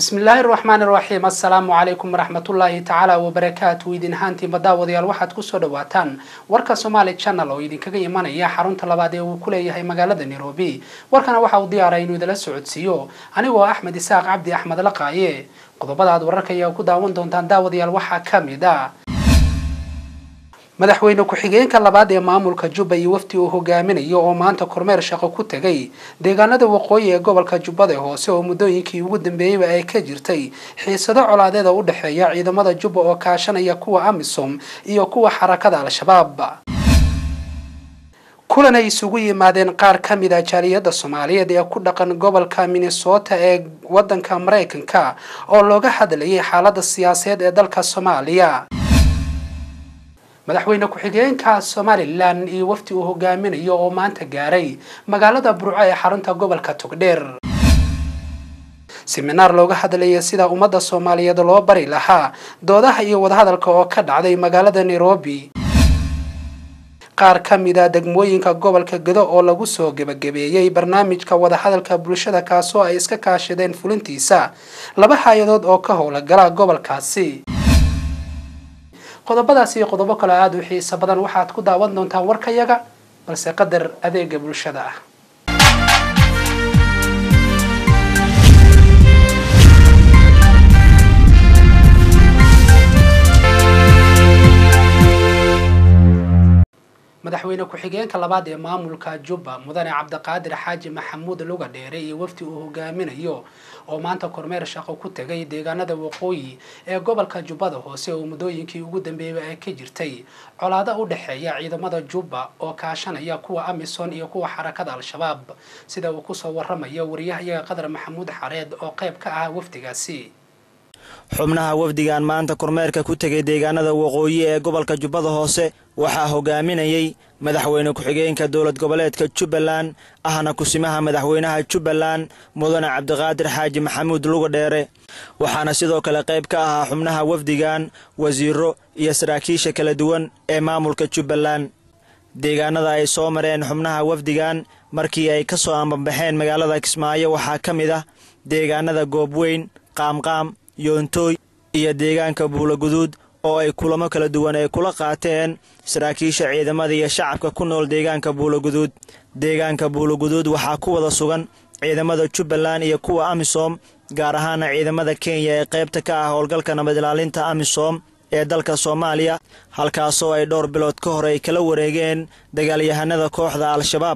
بسم الله الرحمن الرحيم. السلام عليكم ورحمة الله تعالى وبركاته. ويدين هانتي مداوديال waxaad ku soo dhawaataan warka Somali Channel oo idin kaga imanaya xarunta labaad ee uu ku leeyahay magaalada Nairobi. Warkana waxa uu diyaaray inuu idila socodsiiyo anigoo Axmed Isaaq Cabdi Axmed Laqaaye. Qodobada aad wararka ku daawan doontaan daawadayaal waxa kamid ah madaxweyne ku-xigeenka labaad ee maamulka Jubba iyo wafti uu hogaaminayo oo maanta kormeer shaqo ku tagay deegaanada waqooyi ee gobolka Jubbada hoose oo muddooyinkii ugu dambeeyay ay ka jirtay xiisado colaadeed u dhaxeeya ciidamada Jubba oo kaashanaya kuwa AMISOM iyo kuwa xarakada Al-Shabaab. kulan ay isugu yimaadeen qaar ka mid ah jaaliyada Soomaaliyeed ee ku dhaqan gobolka Minnesota ee wadanka Mareykanka oo looga hadlayay xaaladda siyaasadeed ee dalka Soomaaliya. madaxweyne ku-xigeenka Somaliland iyo wafti uu hogaaminayo oo maanta gaaray magaalada Burco ee xarunta gobolka Togdheer. seminar looga hadlayay sida ummadda Soomaaliyeed loo bari lahaa doodaha iyo wadahadalka oo ka dhacday magaalada Nairobi. qaar ka mid ah degmooyinka gobolka Gedo oo lagu soo gabagabeeyay barnaamijka wadahadalka bulshada kaasoo ay iska kaashadeen fulintiisa laba hay'adood oo ka howlgala gobolkaasi. qodobadaas iyo qodobo kale aad u xiiso badan waxaad ku daawan doontaan warkayaga balse qadar adeega bulshada ah. madaxweyne ku-xigeenka labaad ee maamulka Jubba mudane Cabdiqaadir Xaaji Maxamuud Luga Dheere iyo wafti uu hogaaminayo oo maanta kormeer shaqo ku tagay deegaanada waqooyi ee gobolka Jubbada hoose oo muddooyinkii ugu dambeeyay ay ka jirtay colaado u dhaxeeya ciidamada Jubba oo kaashanaya kuwa AMISOM iyo kuwa xarakada Al-Shabaab sida uu ku soo waramayo wariyaha Qadar Maxamuud Xareed oo qayb ka ah waftigaasi. xubnaha wafdigan maanta kormeerka ku tagay deegaanada waqooyi ee gobolka Jubbada hoose waxaa hogaaminayay madaxweyne ku-xigeenka dowlad goboleedka Jubbaland ahna kusimaha madaxweynaha Jubbaland mudane Cabdiqaadir Xaaji Maxamuud Luga Dheere waxaana sidoo kale qayb ka ah xubnaha wafdigan wasiiro iyo saraakiisha kala duwan ee maamulka Jubbaland. deegaanada ay soo mareen xubnaha wafdigan markii ay ka soo ambabaxeen magaalada Kismaayo waxaa ka mid ah deegaanada Goobweyn, Qaamqaam, Yoontoy iyo deegaanka Buulaguduud oo ay kulamo kala duwan ay kula qaateen saraakiisha ciidamada iyo shacabka ku nool deegaanka Buulaguduud. deegaanka Buulaguduud waxaa ku wada sugan ciidamada Jubbaland iyo kuwa AMISOM gaar ahaan ciidamada Kenya ee qaybta ka ah howlgalka nabad ilaalinta AMISOM ee dalka Soomaaliya halkaasoo ay dhowr bilood ka hor ay kala wareegeen dagaalyahanada kooxda Al-Shabaab.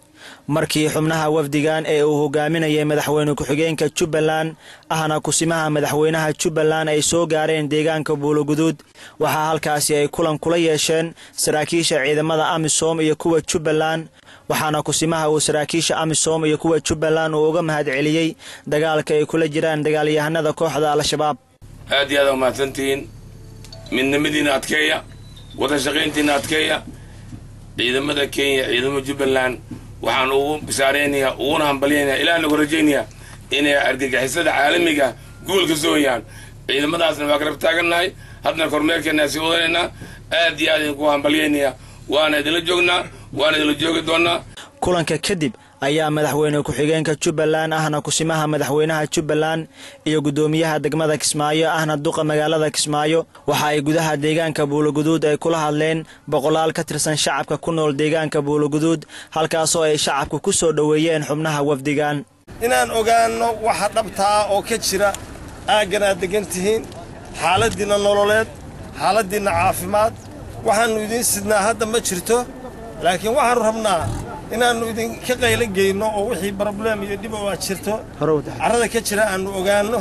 markii xubnaha wafdigan ee uu hogaaminayay madaxweyne ku-xigeenka Jubbaland ahna kusimaha madaxweynaha Jubbaland ay soo gaareen deegaanka Buulaguduud waxaa halkaasi ay kulan kula yeesheen saraakiisha ciidamada AMISOM iyo kuwa Jubbaland waxaana kusimaha uu saraakiisha AMISOM iyo kuwa Jubbaland uu uga mahadceliyay dagaalka ay kula jiraan dagaalyahanada kooxda Al-Shabaab. aad iyo aad u mahadsantiin midnimadiina adkeeya wada shaqayntiina adkeeya ciidamada Kenya ciidamada Jubbaland waxaan ugu bisaareynaya uuna hambalyeynaya ilaa nagu rajeynaya inay argagixisada caalamiga guulka sooyaan ciidamadaasna waa garab taagannahay hadna kormeerkeena si wadanayna aad iyo aad ku hambalyeynaya waana idila joognaa waana idila joogi doonaa. kulanka kadib ayaa madaxweyne ku-xigeenka Jubbaland ahna kusimaha madaxweynaha Jubbaland iyo gudoomiyaha degmada Kismaayo ahna duqa magaalada Kismaayo waxa ay gudaha deegaanka Buulaguduud ay kula hadleen boqolaal ka tirsan shacabka ku nool deegaanka Buulaguduud halkaasoo ay shacabku ku soo dhaweeyeen xubnaha wafdigan. inaan ogaano waxa dhabta ah oo ka jira aagana degantihiin xaaladina nololeed xaaladina caafimaad waxaanu idin sidnaa hadda ma jirto laakiin waxaan rabnaa inaanu idin ka qayl geeyno oo wixii problem iyo dib oo jirto carrada ka jira aanu ogaano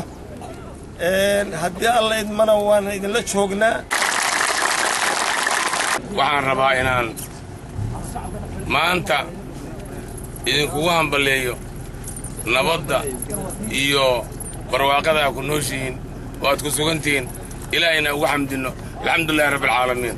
haddii alla idmana waan idin la joognaa. waxaan rabaa inaan maanta idinkugu hambaleeyo nabadda iyo barwaaqada ku nooshiin oo aad ku sugantihiin ilaahayna ugu xamdino alxamdulillahi rabbil caalamiin.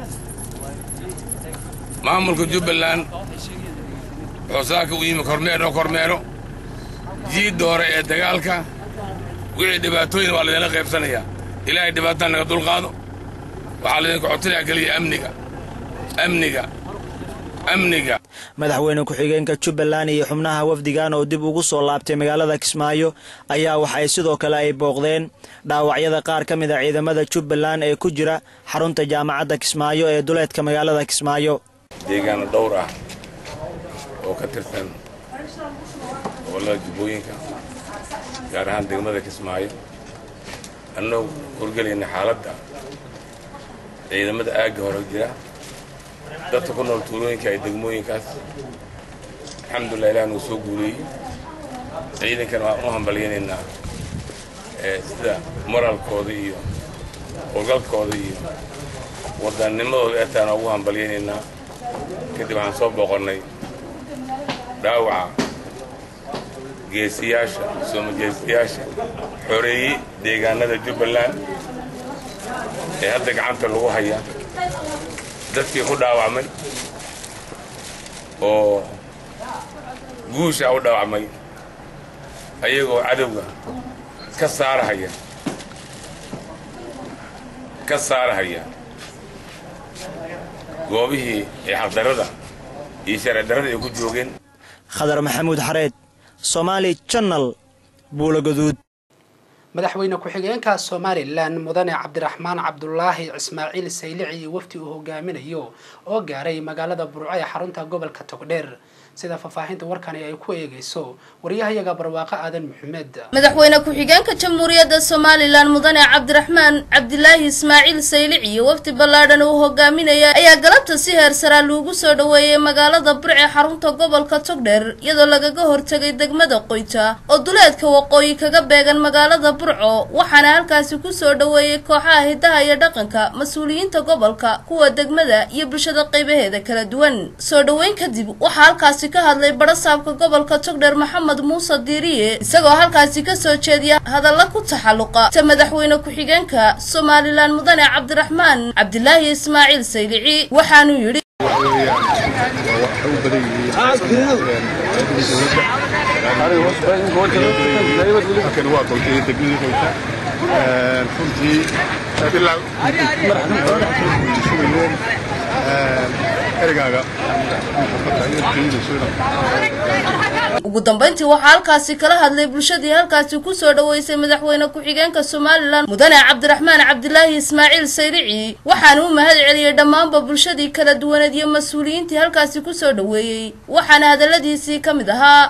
maamulka Jubbaland وساكو يم كورميرو جيد دورة الدجالكا وعي دباتوين ولا لا غير سنة إلى دباتنا قدول قادو وعلى عطلة قلي أمنيكا amniga. madaxweyne ku-xigeenka Jubbaland iyo xubnaha wafdigan oo dib ugu soo laabtay magaalada Kismaayo ayaa waxay sidoo kale ay booqdeen dhaawacyada qaar ka mid ah ciidamada Jubbaland ee ku jira xarunta jaamacadda Kismaayo ee duleedka magaalada Kismaayo. deegaan dhowr ah oo ka tirsan gobolada Jubbooyinka gaar ahaan degmada Kismaayo annagoo horgelinay xaaladda ciidamada aagga hore jira dadka ku nool tuulooyinka ay degmooyinkaas alxamdulilah ilaahay nuu soo guuleeyey ciidankana waan u hambalyeynayna sida moraalkooda iyo howlgalkooda iyo wadanimadooda eetaan ugu hambalyeynayna kadib waxaan soo booqonnay dhaawaca geesiyaasha soomajeesiyaasha xoreeyey deegaanada Jubbaland ee hadda gacanta lagu haya dadkii ku dhaawacmay oo guusha u dhaawacmay ayagoo cadowga ka saarahaya goobihii ee xaqdarrada iyo sharci darrada ay ku joogeen. Khadar Maxamuud Xareed, Somali Channel, Buulo Gaduud. madaxweyne ku-xigeenka Somaliland mudane Cabdiraxmaan Cabdullaahi Ismaaciil Saylici iyo wafdi uu hogaaminayo oo gaaray magaalada Burco ee xarunta gobolka Togdheer sida faafahinta warkan ay ku eegayso wariyahayaga barwaaqo aadan Maxamed. madaxweyne ku-xigeenka Jamhuuriyadda Somaliland mudane Cabdiraxmaan Cabdullaahi Ismaaciil Saylici iyo wafdi ballaadhan uu hogaaminayo ayaa galabta si heer sare loogu soo dhaweeyay magaalada Burco ee xarunta gobolka Togdheer iyadoo lagaga hortagay degmada Qoyta oo duleedka waqooyi kaga beegan magaalada waxaana halkaasi ku soo dhaweeyay kooxaha hidaha iyo dhaqanka mas'uuliyiinta gobolka kuwa degmada iyo bulshada qaybaheeda kala duwan soo dhaweyn kadib waxa halkaasi ka hadlay barasaabka gobolka Togdheer Maxamed Muuse Diiriye isagoo halkaasi ka soo jeediya hadallo ku taxalluqa madaxweyne ku-xigeenka Somaliland mudane Cabdiraxmaan Cabdullaahi Ismaaciil Saylici waxaanu yiri لكن هو قلتي دقيقة قلتها كنتي إلا شو اليوم أرجع ugu dambeyntii waxa halkaasi kala hadlay bulshadii halkaasi ku soo dhaweysay madaxweyne ku-xigeenka Somaliland mudane Cabdiraxmaan Cabdullaahi Ismaaciil Saylici waxaana uu mahad celiyay dhammaanba bulshadii kala duwaneed iyo mas'uuliyiintii halkaasi ku soo dhaweeyay waxaana hadaladiisii ka mid ahaa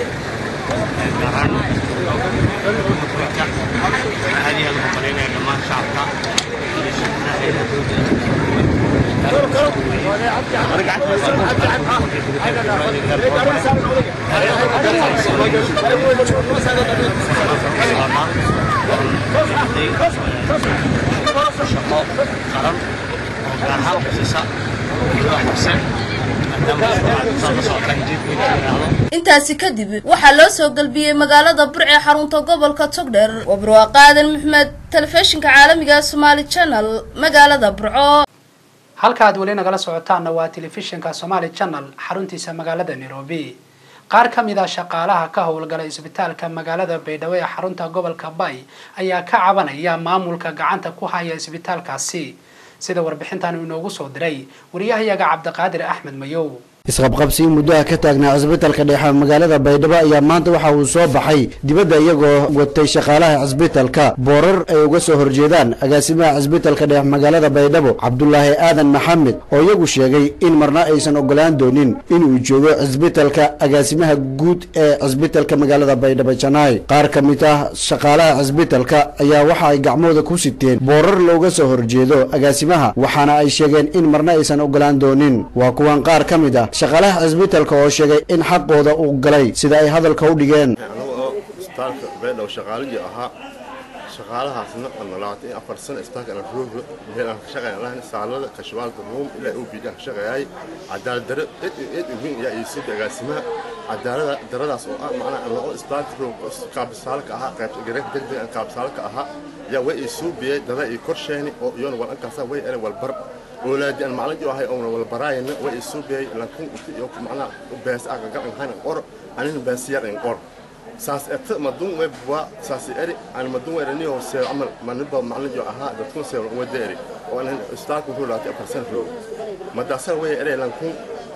intaasi kadib waxaa loo soo galbiyay magaalada Burco ee xarunta gobolka Togdheer waa barwaaqo aadan Maxamed telefishinka caalamiga Somali Channel magaalada Burco. halka aad wali nagala socotaan waa telefishinka Somali Channel xaruntiisa magaalada Nairobi. qaar ka mid ah shaqaalaha ka howlgala isbitaalka magaalada Baydhabo ee xarunta gobolka Bay ayaa ka cabanaya maamulka gacanta ku haya isbitaalkaasi sida warbixintan inoogu soo diray wariyahayaga Cabdiqaadir Axmed Mayow. isqabqabsi muddo ka taagnaa isbitaalka dhexe magaalada Baydhabo ayaa maanta waxa uu soo baxay dibadda iyagoo watay shaqaalaha isbitaalka boorar ay uga soo horjeedaan agaasimaha isbitaalka dhexe magaalada Baydhabo Cabdullaahi Aadan Maxamed oo iyagu sheegay in marna aysan ogolaan doonin inuu joogo isbitaalka agaasimaha guud ee isbitaalka magaalada Baydhabo Janaay qaar ka mid ah shaqaalaha isbitaalka ayaa waxa ay gacmooda ku siteen boorar looga soo horjeedo agaasimaha waxaana ay sheegeen in marna aysan ogolaan doonin waa kuwan qaar ka mid ah shaqaalaha isbitaalka oo sheegay in xaqooda uu galay sida ay hadalka u dhigeen isbitaalka Baydhabo shaqaalihii ahaa shaqaalahaasna analaatay 4 sano isbitaalka aan roogo meel aan ka shaqeynaa saalada kashwaalka room ilaa uu biidaan shaqeeyay cadaalad darro weyn ayaa ii soo agaasimaha cadaalad darradaas oo macna loo isbitaalka roogo kaabsaalka ahaa qayb gareen degdeg aan kaabsaalka ahaa yaa way ii soo biyay dada ii korsheeni oo iyoon wal ankaasa way eray wal bar ولادي أنا معلق جواهي أو والبراين ويسوبي لكن يوم معنا بس أقرأ عن قر عن بسيار عن قر ساس مدون وبوا ساس إري أنا مدون إرني هو سير عمل ما نبغى معلق جواها بتكون سير وداري وأنا استاك وهو لا 1% فلو ما داسر ويا إري لكن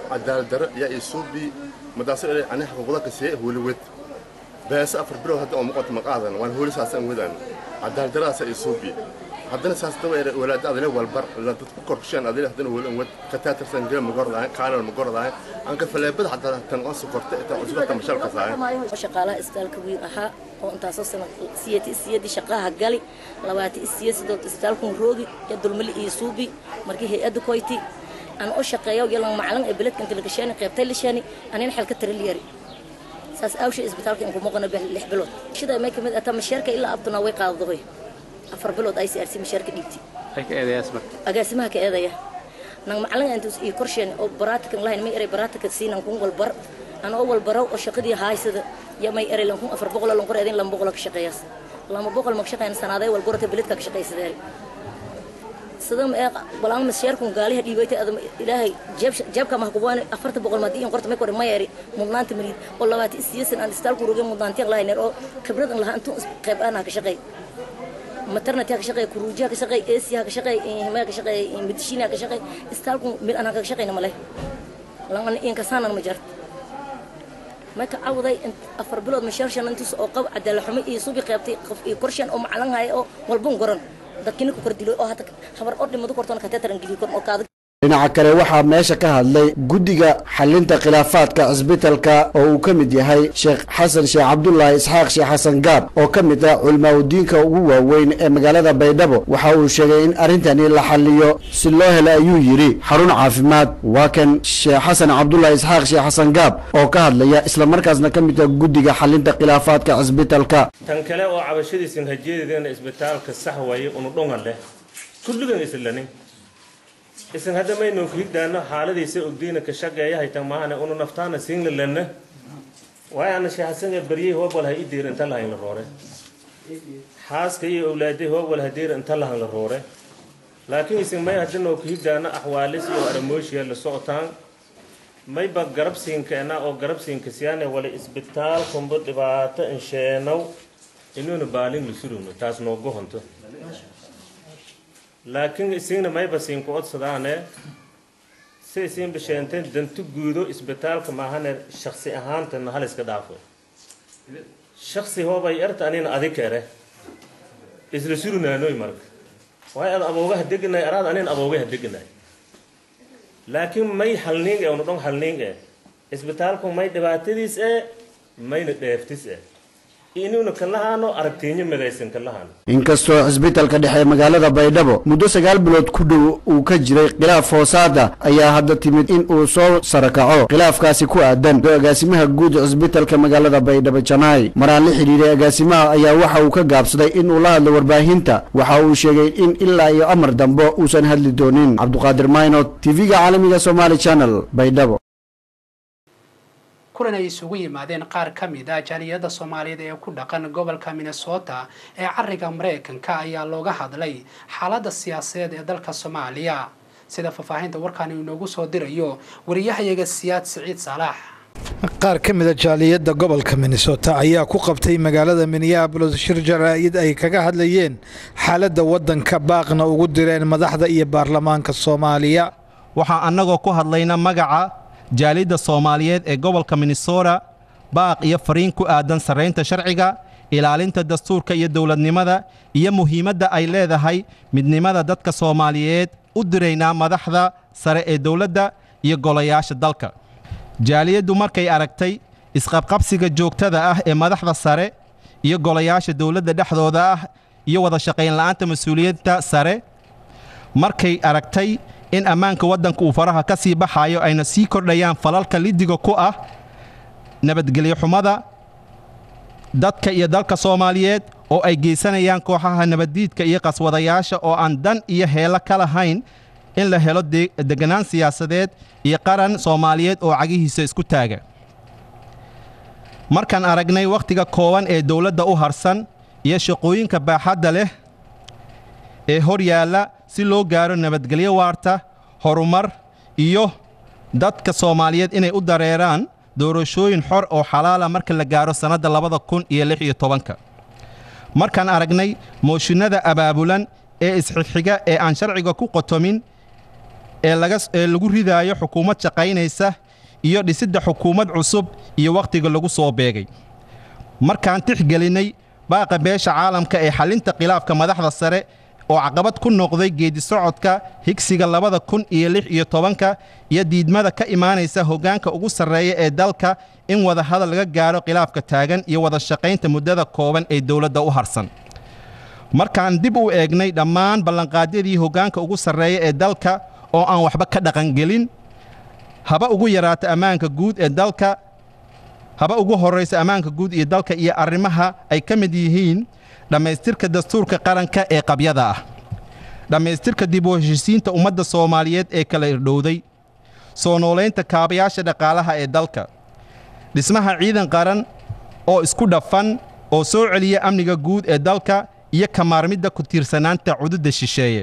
عدالة درة يا يسوبي مدرسة أنا حقوقك سيء هو الود بس أفر برو هذا أمقات مقاعدا وأنا هو لسه أسمع ودان عدالة درة سيسوبي هذا ناس تستوي ولاد هذا هو البر لا تذكر شيء هذا هذا هو الود كتاتر سنجيل مجرد كان المجرد أنك فلا بد حتى تنقص كرت تعزبت مشاركة صحيح شقالة استال كبير أها وأنت أساسا سيادي شقاها قالي لواتي السياسة دوت استالكم روجي يدل ملء يسوبي مركي هي أدو كويتي أنا أشقيا ويلا معلن قبلت كنت لك شاني قيبتي لشاني أنا نحل كتر الليري ساس أوشي إسبتالك إنكم مقنا به الحبلوت شدا ما يكمل أتم الشركة إلا أبطنا ويقع الضغي أفر بلوت أي سي أرسي مشاركة ديبتي هيك إيه اسمك أقاسمها كإذا يا نعم معلن أنتو يكرشين أو براتك الله إن ما يري براتك سين نكون والبر أنا أول براو أشقدي هاي سد يا ما يري لنكون أفر بقول لنكون أذين لم بقولك شقياس لما بقول مكشقة إن سنة ذي والقرة بلدك شقياس ذي صدام بلان مسيركم قالي هدي بيت أدم إلهي جاب كما حكواني أفرت بقول مدين قرت ما يكون ما يري مضنان تمريد والله واتي السياسة أن استالكم رجال مضنان الله ينرو خبرة الله أنتم قيب أنا كشقي مترنا تيا كشقي كروجيا كشقي إسيا كشقي ما كشقي مدشينا كشقي استالكم من أنا كشقي نمله لما إن كسانا مجرد ما كعوضي أفر بلود مشارشان أنتم أوقف عدل حمي يسوبي قيبتي كرشان أو معلن هاي أو والبون قرن dadkina ku kordilo oo hada habar ordhimadu kortoon ka teetaran geliyo kor oo kaad dhinaca kale waxaa meesha ka hadlay guddiga xalinta khilaafaadka cisbitaalka oo uu ka mid yahay Sheekh Xasan Sheekh Cabdullaahi Isxaaq Sheekh Xasan Gaab oo ka mid ah culimada ugu waaweyn ee magaalada Baydhabo waxa uu sheegay in arintani la xalliyo si loo helo ayuu yiri xarun caafimaad waa kan Sheekh Xasan Cabdullaahi Isxaaq Sheekh Xasan Gaab oo ka hadlaya isla markaasna ka mid ah guddiga xalinta khilaafaadka cisbitaalka tan kale oo cabashadiisan hajeedina isbitaalka sax weeye uu dhungan leh kulligan islanin إذن هذا ما ينفيد لأنه حالة يصير أقدينا كشجع هاي تماما أنه نفتانا سين لنا وأنا شيء حسن يبريه هو ولا يدير أنت الله ينرره حاس كي أولاده هو ولا يدير أنت الله ينرره لكن إذن ما يهدنا وكيد لأنه أحوالس وأرموش يلا صوتان ما يبقى قرب سين كأنا أو قرب سين كسيانة ولا إسبتال كمبد لبعات إنشانو إنه نبالين لسرونه تاس نوجه هنتو لكن إسينا ما يبصين قط صدانة سيسين بشينتين دنتو جودو إسبتال كما هن شخصي أهان تنهالس كدافع شخصي هو بيرت أنين أذكره إسرسيرنا نوي مرك وهاي أبوه هدقنا أراد أنين أبوه هدقنا لكن ما يحلنين أو نطون حلنين إسبتال كم ما يدبعتيس ما ينتفتيس inkastoo cisbitaalka dhexe magaalada Baydhabo muddo 9 bilood ku dhow uu ka jiray khilaaf hoosaada ayaa hadda timid in uu soo sarakaco khilaafkaasi ku aadan agaasimaha guud cisbitaalka magaalada Baydhabo Janaay maraan la xiriiray agaasimaha ayaa waxa uu ka gaabsaday in uu la hadlo warbaahinta waxa uu sheegay in ilaa iyo amar dambe uusan hadli doonin Cabduqaadir Maynot TV-ga caalamiga Somali Channel Baydhabo kulan ay isugu yimaadeen qaar ka mid ah jaaliyada Soomaaliyeed ee ku dhaqan gobolka Minnesota ee cariga Mareykanka ayaa looga hadlay xaaladda siyaasadeed ee dalka Soomaaliya sida faafahinta warkaan inoogu soo dirayo wariyahayaga Siyaad Saciid Salaah qaar ka mid ah jaaliyada gobolka Minnesota ayaa ku qabtay magaalada Minneapolis shir jaraa'id ay kaga hadlayeen xaaladda wadanka baaqna ugu direen madaxda iyo baarlamaanka Soomaaliya waxa annagoo ku hadlayna magaca jaalida Soomaaliyeed ee gobolka Minnesota baaq iyo fariin ku aadan sareynta sharciga ilaalinta dastuurka iyo dawladnimada iyo muhiimadda ay leedahay midnimada dadka Soomaaliyeed u direynaa madaxda sare ee dawladda iyo golayaasha dalka jaaliyadu markay aragtay isqabqabsiga joogtada ah ee madaxda sare iyo golayaasha dawladda dhexdooda ah iyo wada shaqayn la'aanta mas'uuliyadda sare markay aragtay in ammaanka wadanka uu faraha ka sii baxayo ayna sii kordhayaan falalka lidiga ku ah nabadgelyo xumada dadka iyo dalka Soomaaliyeed oo ay geysanayaan kooxaha nabadiidka iyo qaswadayaasha oo aan dan iyo heelo kala hayn in la helo deganaan siyaasadeed iyo qaran Soomaaliyeed oo cagihiisa isku taaga markaan aragnay waqtiga kooban ee dawladda u harsan iyo shaqooyinka baaxadda leh ee hor yaala si loo gaaro nabadgelyo waarta horumar iyo dadka Soomaaliyeed inay u dareeraan doorashooyin xor oo xalaal ah marka la gaaro sanada 2016 markaan aragnay mooshinada abaabulan ee isxixiga ee aan sharciga ku qotomin ee lagu ridaayo xukuumad shaqaynaysa iyo dhisidda xukuumad cusub iyo wakhtiga lagu soo beegay markaan tixgelinay baaqa beesha caalamka ee xalinta khilaafka madaxda sare oo caqabad ku noqday geedi socodka higsiga 2016 iyo diidmada ka imaanaysa hoggaanka ugu sarreeya ee dalka in wada hadal laga gaaro khilaafka taagan iyo wada shaqaynta muddada kooban ee dawladda u harsan markaan dib u eegnay dhammaan ballanqaadyadii hoggaanka ugu sarreeya ee dalka oo aan waxba ka dhaqangelin haba ugu yaraata ammaanka guud ee dalka haba ugu horraysa ammaanka guud iyo dalka iyo arrimaha ay ka mid yihiin dhammaystirka dastuurka qaranka ee qabyada ah dhammaystirka dib u heshiisiinta ummadda Soomaaliyeed ee kala irdhowday soo noolaynta kaabayaasha dhaqaalaha ee dalka dhismaha ciidan qaran oo isku dhafan oo soo celiya amniga guud ee dalka iyo ka maarmidda ku tiirsanaanta cududda shisheeye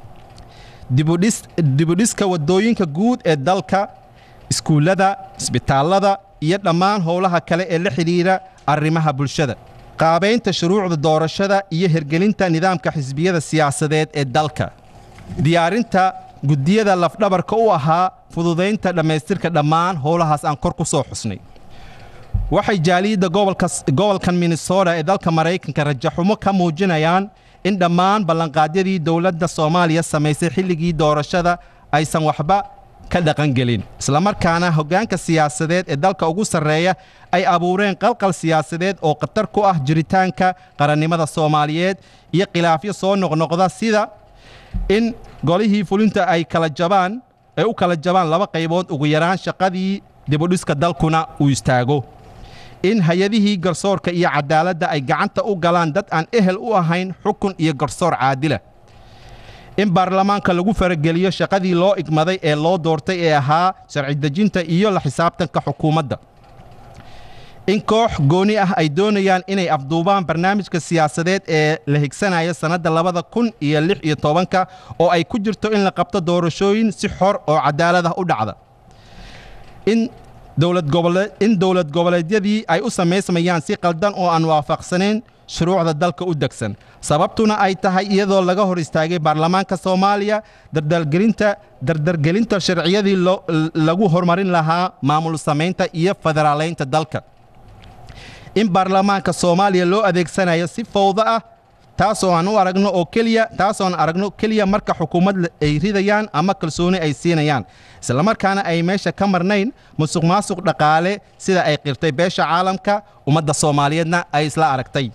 dib u dhiska waddooyinka guud ee dalka iskuullada isbitaallada iyo dhammaan howlaha kale ee la xidhiidha arrimaha bulshada qaabaynta shuruucda doorashada iyo hirgelinta nidaamka xisbiyada siyaasadeed ee dalka diyaarinta guddiyada lafdhabarka u ahaa fududaynta dhammaystirka dhammaan howlahaas aan kor ku soo xusnay waxay jaaliyadda gobolkan Minnesota ee dalka Mareykanka rajaxumo ka muujinayaan in dhammaan ballanqaadyadii dawladda Soomaaliya samaysay xilligii doorashada aysan waxba ka dhaqangelin isla markaana hoggaanka siyaasadeed ee dalka ugu sarreeya ay abuureen qalqal siyaasadeed oo khatar ku ah jiritaanka qarannimada Soomaaliyeed iyo khilaafyo soo noqnoqda sida in golihii fulinta ay u kala jabaan laba qaybood ugu yaraan shaqadii dib u dhiska dalkuna uu istaago in hay'adihii garsoorka iyo cadaaladda ay gacanta u galaan dad aan ehel u ahayn xukun iyo garsoor caadila in baarlamaanka lagu farageliyo shaqadii loo igmaday ee loo doortay ee ahaa sharci dejinta iyo la xisaabtanka xukuumadda in koox gooni ah ay doonayaan inay afduubaan barnaamijka siyaasadeed ee la higsanaya sanadda 2016 oo ay ku jirto in la qabto doorashooyin si xor oo cadaalad ah u dhacda in dowlad goboleedyadii ay u samaysmayaan si qaldan oo aan waafaqsanayn shuruucda dalka u degsan sababtuna ay tahay iyadoo laga hor istaagay baarlamaanka Soomaaliya dardargelinta sharciyadii lagu horumarin lahaa maamul samaynta iyo federaaleynta dalka in baarlamaanka Soomaaliya loo adeegsanayo si fowda ah taasoo aan aragno kaliya marka xukuumad ay ridayaan ama kalsooni ay siinayaan isla markaana ay meesha ka marnayn musuqmaasuq dhaqaale sida ay qirtay beesha caalamka ummadda Soomaaliyeedna ay isla aragtay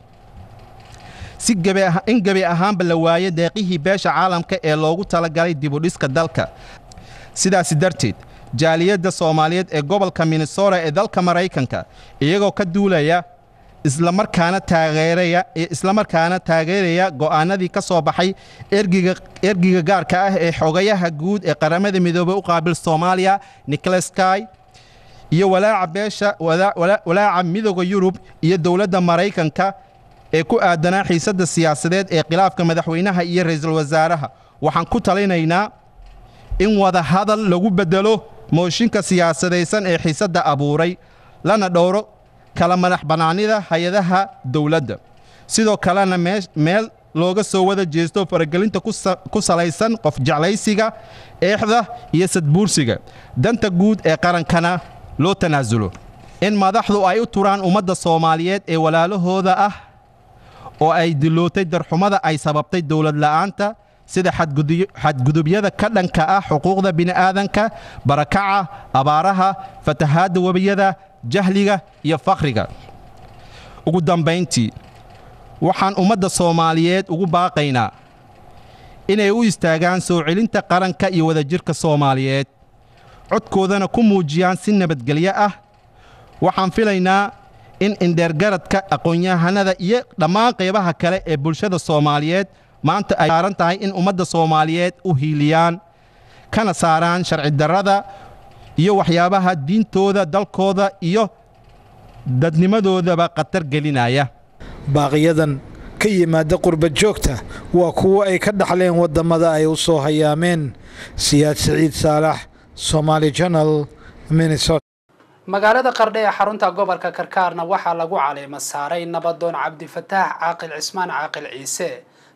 in gabi ahaanba la waayay deeqihii beesha caalamka ee loogu talagalay dib u dhiska dalka sidaas darteed jaaliyadda Soomaaliyeed ee gobolka Minnesota ee dalka Mareykanka iyagoo ka duulaya isla markaana taageeraya go'aanadii ka soo baxay ergiga gaarka ah ee xogayaha guud ee qaramada midoobay u qaabil Soomaaliya Nicholas Kay iyo walaaca midowga Yurub iyo dawladda Mareykanka ee ku aadanaa xiisadda siyaasadeed ee khilaafka madaxweynaha iyo ra'iisul wasaaraha waxaan ku talinaynaa in wada hadal lagu bedelo mooshinka siyaasadaysan ee xiisadda abuuray lana dhowro kala madax banaanida hay'adaha dawladda sidoo kalena meel looga soo wada jeesto faragelinta ku salaysan qof jeclaysiga eexda iyo sadbuursiga danta guud ee qarankana loo tanaasulo in madaxdu ay u turaan ummadda Soomaaliyeed ee walaalahooda ah oo ay dilootay darxumada ay sababtay dawlad la'aanta sida xadgudubyada ka dhanka ah xuquuqda bini'aadanka barakaca abaaraha fatahaadda wabiyada jahliga iyo faqriga ugu dambayntii waxaan ummadda Soomaaliyeed ugu baaqaynaa inay u istaagaan soo celinta qaranka iyo wadajirka Soomaaliyeed codkoodana ku muujiyaan si nabadgelyo ah waxaan filaynaa in indheergaradka aqoon-yahanada iyo dhammaan qaybaha kale ee bulshada Soomaaliyeed maanta ay saaran tahay in ummadda Soomaaliyeed u hiiliyaan kana saaraan sharci darrada iyo waxyaabaha diintooda dalkooda iyo dadnimadoodaba khatar gelinaya baaqiyadan ka yimaada qurba joogta waa kuwo ay ka dhaxleen wadamada ay u soo hayaameen Siyaad Saciid Saalax Somali Channel Minnesota magaalada Qardho ee xarunta gobolka Karkaarna waxaa lagu caleema saaray nabadoon Cabdi Fataax Caaqil Cismaan Caaqil Ciise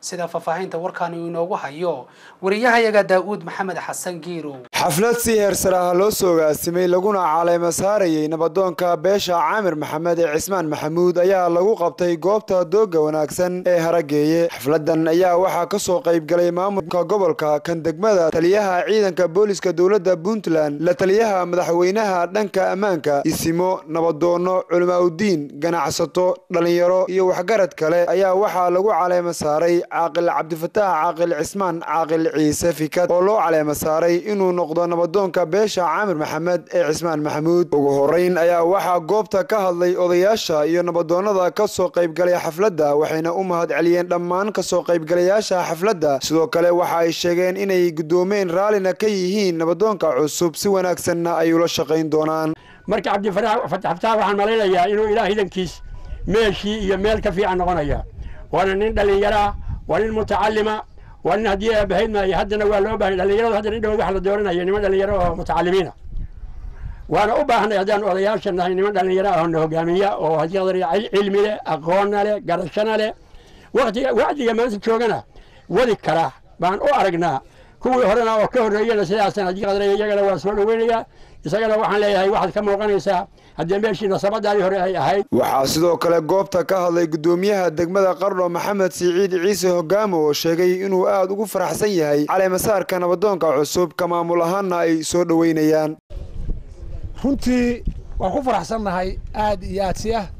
sida faahfaahinta warkaan uu inoogu hayo wariyahayaga Daawud Maxamed Xasan Giiro. xaflad si heersar ah loo soo gaasimay laguna caleema saarayay nabadoonka beesha Caamir Maxamed ee Cismaan Maxamuud ayaa lagu qabtay goobta dooga wanaagsan ee Harageeye. xafladan ayaa waxaa ka soo qayb galay maamulka gobolka kan degmada, taliyaha ciidanka booliska dowladda Puntland, la taliyaha madaxweynaha dhanka ammaanka, isimo, nabadoono, culimaadudiin, ganacsato, dhalinyaro iyo waxgarad kale ayaa waxaa lagu caleema saaray Caaqil Cabdifataax Caaqil Cismaan Caaqil Ciise Fikad oo loo caleema saaray inuu noqdo nabadoonka beesha Caamir Maxamed ee Cismaan Maxamuud. ugu horeyn ayaa waxaa goobta ka hadlay odayaasha iyo nabadoonada ka soo qayb galay xafladda, waxayna u mahad celiyeen dhammaan ka soo qayb galayaasha xafladda. sidoo kale waxa ay sheegeen inay gudoomeen raalina ka yihiin nabadoonka cusub si wanaagsanna ay ula shaqayn doonaan. marka Cabdifataax waxaan maleynayaa inuu Ilaahay dankiis meeshii iyo meel ka fiican noqonaya. waana nin dhalinyaro, waa nin mutacalima, waa nin haddii abahaydna haddana waa loo baahan dhalinyarada haddana indhaha wax la dooranaya niman dhalinyaro oo mutacalimiina. waana u baahanay haddaan odayaasha nahay niman dhalinyaro ah oo hogaamiya oo haddii cilmi leh, aqoon leh, garashana leh, waqtiga maanta joogana wadi kara baan u aragnaa. kuwii horena oo ka horreeyana sidaasna haddii qadray iyagana waa soo dhaweynayaa. isagana waxaan leeyahay waxaad ka muuqanaysaa haddii meeshii nasabadaadii hore ay ahayd. waxaa sidoo kale goobta ka hadlay gudoomiyaha degmada Qardho Maxamed Siciid Ciise Hogaamo oo sheegay inuu aad ugu faraxsan yahay caleema saarka nabadoonka cusub ka maamul ahaanna ay soo dhaweynayaan. runtii waan ku faraxsannahay aad iyo aad si ah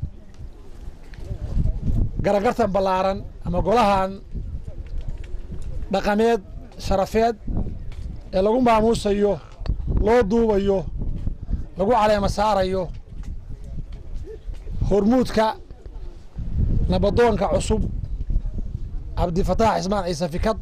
garagartan ballaaran ama golahan dhaqameed sharafeed ee lagu maamuusayo, loo duubayo, lagu caleema saarayo hormuudka nabadoonka cusub Cabdifataax Cismaan Ciise Fikad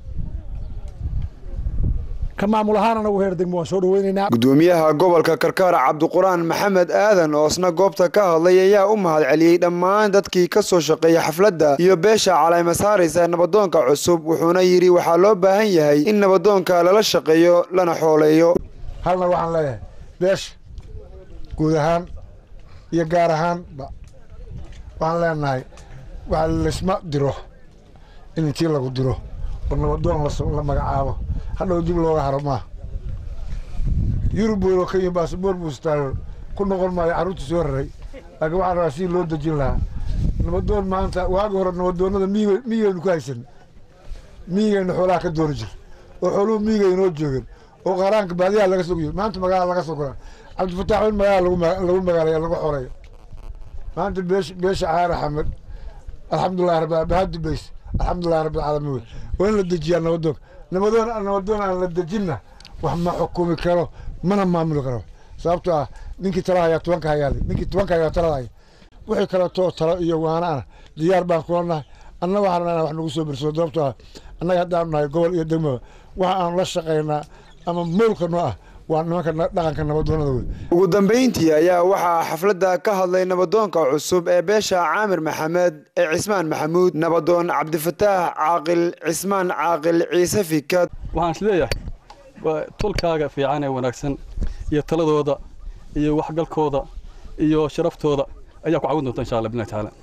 ka maamul ahaanna ugu heer degmo waan soo dhaweynaynaa. gudoomiyaha gobolka Karkaar Cabdiquraan Maxamed Aadan oo isna goobta ka hadlay ayaa u mahad celiyay dhammaan dadkii ka soo shaqeeyay xafladda iyo beesha caleema saaraysa nabadoonka cusub, wuxuuna yiri waxaa loo baahan yahay in nabadoonka lala shaqeeyo lana xooleeyo. halna waxaan leeyahay beesha guud ahaan iyo gaar ahaan waxaan leenahay waxa lisma diro in intii lagu diro oo nabadoon la magacaabo hadhow dib looga haro maaha. yurub oo ka yimaado baasboor buustaan ku noqon maayo carruurta soo raray, laakiin waxaan rabaa si loo dejin lahaa nabadoon. maanta waagi hore nabadoonada miyaynu ku haysan, miyaynu xoolaha ka dooni jir oo xooluhu miyay inoo joogeen oo qaraanka baadiyaha laga soo gudbiyay. maanta magaala laga soo guraa Cabdifataax in magaala lagu magaalayo lagu xoreeyo. maanta beesha Caamir Maxamed alxamdulillaah rabbil caalamiin waa in la dejiyaa nabadoon aan la dejinna wax ma xukumi karo mana maamuli karo. sababtoo ah ninkii talaha ayaa tobanka hayaalay, ninkii tobanka ayaa talada haya. wixii kaleetoo talo iyo waana ah diyaar baan kula nahay. annaga waxaan rabnaa wax nagu soo birsado. sababtoo ah annaga haddaan nahay gobol iyo degmo waxa aan la shaqaynaa ama moolka noo ah waa nimanka dhaqanka nabadoonada wey. ugu dambeyntii ayaa waxaa xafladda ka hadlay nabadoonka cusub ee beesha Caamir Maxamed ee Cismaan Maxamuud, nabadoon Cabdifataax Caaqil Cismaan Caaqil Ciise Fikad. waxaan isleeyahay tolkaaga fiican ee wanaagsan iyo taladooda iyo waxgalkooda iyo sharaftooda ayaa ku caawin doonta insha Allah binallahi taala.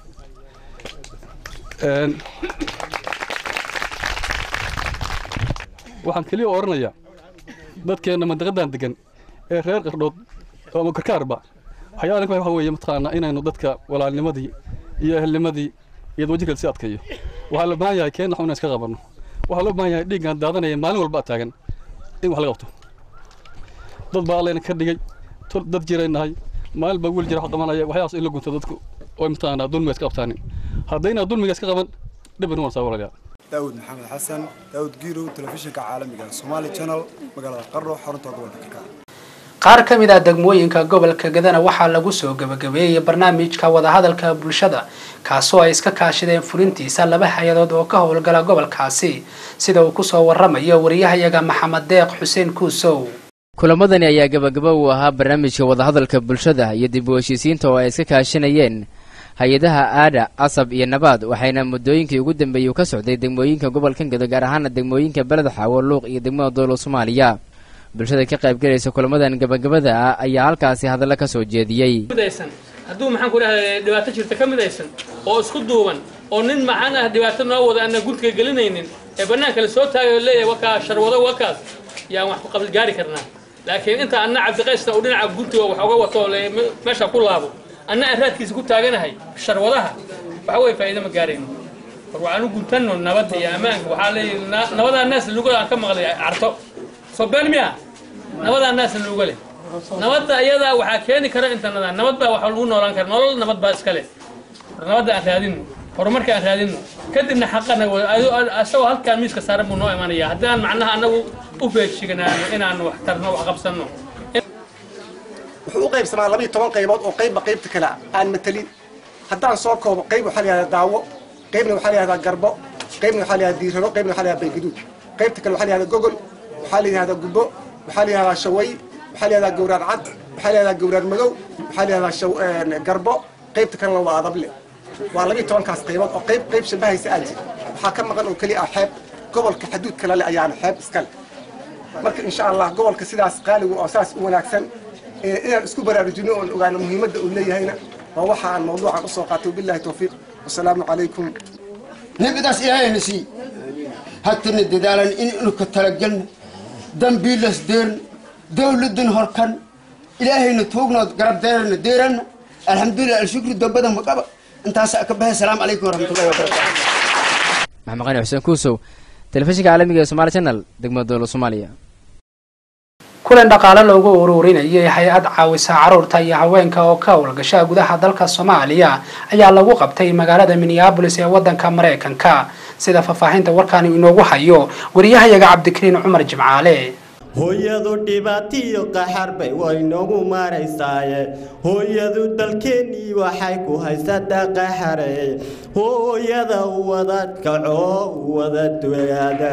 waxaan kaliya oranayaa dadkeena mandaqadan degan ee reer Qardhood ama Karkaarba waxyaalaha waxa weeye mataqaana inaynu dadka walaalnimadii iyo ehelnimadii iyo wajigga si adkayo. waxa la baahan yahay keen waxuna iska qabano. waxa loo baahan yahay dhiigan daadanaya maalin walba taagan in wax laga qabto. dad baa leen ka dhigay dad jireenahay maalin baa wiil jira wax qabanaya waxyaas in la gunto dadku oo mataqaana dulmiga iska qabtaan. haddayna dulmiga iska qaban dhibna waa sawiraya. داود محمد حسن داود جيرو تلفزيون كعالمي Somali Channel magaalada Qardho xarunta gobolka Karkaar. qaar ka mid ah degmooyinka gobolka Gadana waxaa lagu soo gabagabeeyay barnaamijka wada hadalka bulshada kaasoo ay iska kaashadeen fulintiisa laba hay'adood oo ka howlgala gobolkaasi sida uu ku soo waramayo wariyahayaga Maxamed Deeq Xuseen Kuusow. kulamadani ayaa gabagaba u ahaa barnaamijka wada hadalka bulshada iyo dib u heshiisiinta oo ay iska kaashanayeen hay-adaha aada asab iyo nabaad, waxayna muddooyinkii ugu dambeeyay ka socday degmooyinka gobolka Gado gaar ahaan degmooyinka Balad Xawo, Luuq iyo degmada Doolo Soomaaliya. bulshada ka qayb galaysa kulamadan gabagabada ah ayaa halkaasi hadalla ka soo jeediyay. hadduu maxaan ku dhahay dhibaato jirta ka midaysan oo isku duuban oo nin macana dhibaato noo wada aan gudka gelinaynin ee banaanka la soo taagay leeyahay waka sharwado wakaas yaa wax ku qabl gaari karnaa laakiin inta anna cabdiqaysna uu dhinaca gudka wax uga wato meesha ku laabo anna raadkiisa ku taaganahay sharwadaha waxa way faa'iido ma gaarayno waxaanu guntanno nabad iyo ammaanka waxa leeyahay nabada naas lagu aan ka maqlay arto soobaan miya nabada naas lagu leh nabada ayada waxa keeni kara inta nabad baa waxa lagu noolaan kara nolol nabad baa iska leh nabada aan raadin horumarka aan raadin kadibna xaqana asoo halka miiska saaran buu noo imanaya haddaan macnaha anagu u feejiganaano inaan wax tarno wax qabsano wuxuu u qaybsamaa 12 qaybood oo qaybta kale aan matalin haddaan soo koobo qayb waxa la yiraahdaa daawo qaybna waxa la yiraahdaa garbo qaybna waxa la yiraahdaa diirano qaybna waxa la yiraahdaa baygaduud qaybta kale waxa la yiraahdaa gogol waxa la yiraahdaa gubbo waxa la yiraahdaa shaway waxa la yiraahdaa gowraar cad waxa la yiraahdaa gowraar madow waxa la yiraahdaa garbo qaybta kalena waa adable waa 12 kaas qaybood oo qayb shabahaysa aad waxa ka maqan oo kali ah xeeb gobolka xuduud kale leh ayaan xeeb iskale marka insha Allah gobolka sidaas qaaligu oo saas u wanaagsan inaan isku baraarujino oo ogaano muhiimadda uu leeyahayna waa waxa aan mawduucan u soo qaatay billahi tawfiiq wassalaamu calaykum نبدأ إلهي نسي حتى نددالا إنه كتلقلنا دنبيلس ديرن دولة دن هركن إلهي نتوقنا قرب ديرن ديرن الحمد لله الشكر دبدا مقابل انت أكبها السلام عليكم ورحمة الله وبركاته محمد غني حسين كوسو تلفزيون عالمي سومالي channel دقمة دولة صوماليا kulan dhaqaale loogu ururinayay hay'ad caawisa carruurta iyo haweenka oo ka howlgasha gudaha dalka Soomaaliya ayaa lagu qabtay magaalada Minneapolis ee wadanka Mareykanka sida faahfaahinta warkaani inoogu hayo wariyahayaga Cabdikariin Cumar Jimcaale hooyadu dhibaatiyo qaxar bay way noogu maaraysaaye hooyadu dalkeeni waxay ku haysataa qaxare hooyada wada kaco wada duwada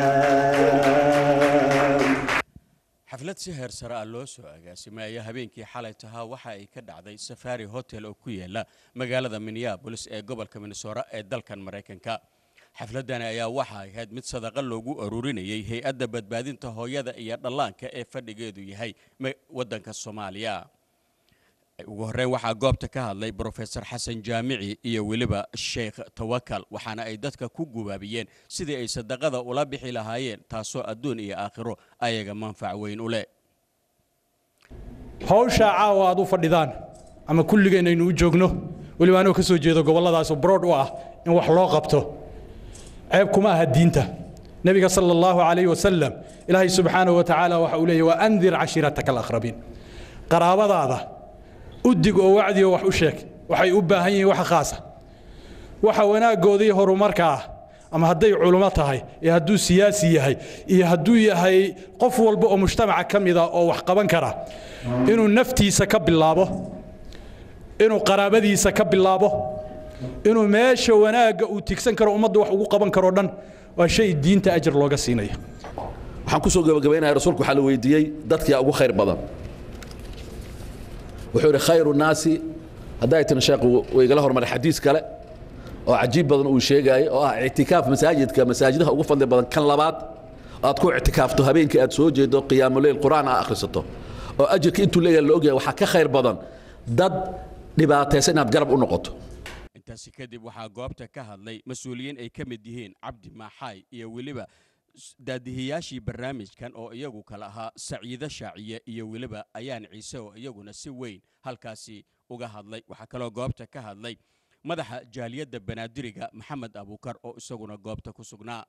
xaflad si heer sare ah loo soo agaasimay habeenkii xalay tahaa waxa ay ka dhacday Safari Hotel oo ku yaala magaalada Minneapolis ee gobolka Minnesota ee dalkan Mareykanka xafladan ayaa waxa ay ahayd mid sadaqa loogu ururinayay hay'adda badbaadinta hooyada iyo dhallaanka ee fadhigeedu yahay wadanka Soomaaliya ugu horreyn waxaa goobta ka hadlay Professor Xasan Jaamici iyo waliba Sheikh Tawakkal waxaana ay dadka ku gubaabiyeen sidii ay sadaqada ula bixi lahaayeen taasoo adduun iyo aakhiro ayaga manfac weyn u leh hawsha caawa aad u fadhidaan ama kulligeen aynu u joogno waliba anoo ka soo jeedo goboladaas oo broad u ah in wax loo qabto ceeb kuma aha diinta nabiga sallallahu alayhi wasallam ilaahay subhanahu wa ta'ala waxa uu leeyahay wa anzir ashiratakal aqrabin qaraabadaada udig oo wacdi wax u sheeg waxay u baahan yihiin wax khaas ah waxa wanaagoodii horumarka ah ama haday culimo tahay iyo haduu siyaasi yahay iyo haduu yahay qof walba oo mujtamaca kamida oo wax qaban kara inuu naftiisa ka bilaabo inuu qaraabadiisa ka bilaabo inuu meesha wanaaga uu tigsan karo ummadda wax ugu qaban karo dhan waa shay diinta ajir looga siinayo waxaan ku soo gabagabeynayaa rasuulku waxa la weydiiyay dadkii ugu khayr badan wuxuu khayru naasi hadaytan sheekhu way gala hormar xadiis kale oo ajiib badan uu sheegay oo ah i'tikaaf masaajidaha ugu fadli badan kan labaad aad ku i'tikaafto habeenkii aad soo jeedo qiyaamul leyl quraan akhrisato oo ajirka intuu leeyahay la ogyahay waxa ka khayr badan dad dhibaataysan inaad garab u noqoto intaasi kadib waxaa goobta ka hadlay mas'uuliyiin ay ka mid yihiin Cabdi Maxay iyo waliba daadihiyaashii barnaamijkan oo iyagu kala ahaa Saciida Shaaciye iyo waliba Ayaan Ciise oo iyaguna si weyn halkaasi uga hadlay waxa kale oo goobta ka hadlay madaxa jaaliyadda Banaadiriga Maxamed Abuukar oo isaguna goobta ku sugnaa